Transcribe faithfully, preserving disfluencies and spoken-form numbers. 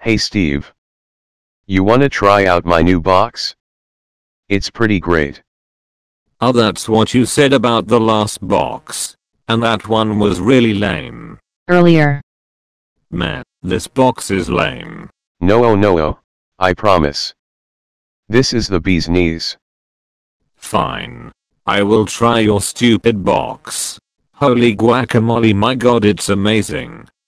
Hey Steve. You wanna try out my new box? It's pretty great. Oh, that's what you said about the last box. And that one was really lame. Earlier. Man, this box is lame. No oh no oh, I promise. This is the bee's knees. Fine. I will try your stupid box. Holy guacamole, my god, it's amazing.